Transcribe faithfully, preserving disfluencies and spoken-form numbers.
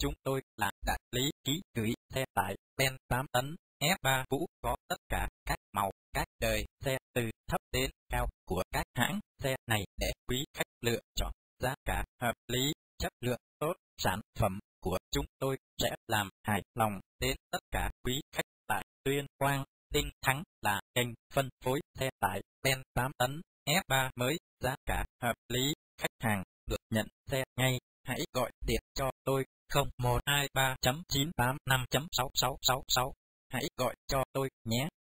chúng tôi là đại lý ký gửi xe tải Ben tám tấn F ba cũ có tất cả các màu, các đời xe từ thấp đến cao của các hãng xe này để quý khách lựa chọn. Giá cả hợp lý, chất lượng tốt, sản phẩm của chúng tôi sẽ làm hài lòng đến tất cả quý khách tại Tuyên Quang. Tinh Thắng là kênh phân phối xe tải Ben tám tấn F ba mới, giá cả hợp lý, khách hàng được nhận xe ngay. Hãy gọi điện cho tôi không một hai ba chín tám năm sáu sáu sáu sáu. Hãy gọi cho tôi nhé.